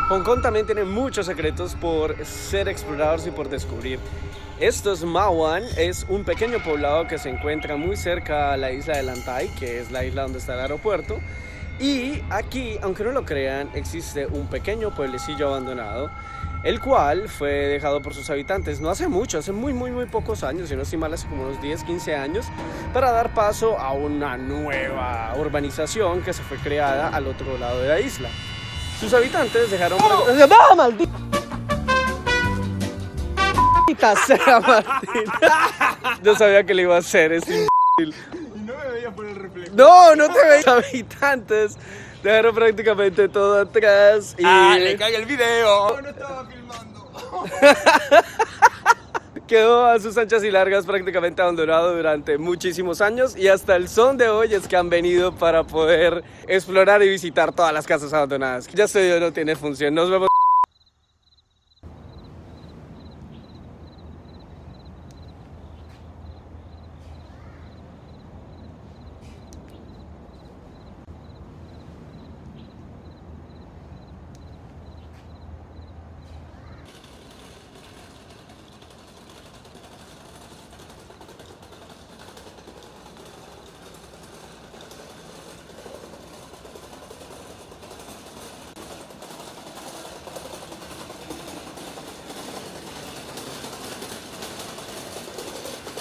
Hong Kong también tiene muchos secretos por ser explorados y por descubrir. Esto es Ma Wan, es un pequeño poblado que se encuentra muy cerca a la isla de Lantau, que es la isla donde está el aeropuerto. Y aquí, aunque no lo crean, existe un pequeño pueblecillo abandonado, el cual fue dejado por sus habitantes no hace mucho, hace muy pocos años, si no estoy mal, hace como unos 10, 15 años, para dar paso a una nueva urbanización que se fue creada al otro lado de la isla. Sus habitantes dejaron... ¡Ah, maldita sea, Martín! Yo sabía que le iba a hacer, es imbécil. No me veía por el reflejo. No, no te veis. Habitantes dejaron prácticamente todo atrás y... le cae el video. No estaba filmando. Quedó a sus anchas y largas prácticamente abandonado durante muchísimos años y hasta el son de hoy es que han venido para poder explorar y visitar todas las casas abandonadas. Ya se dio, no tiene función. Nos vemos.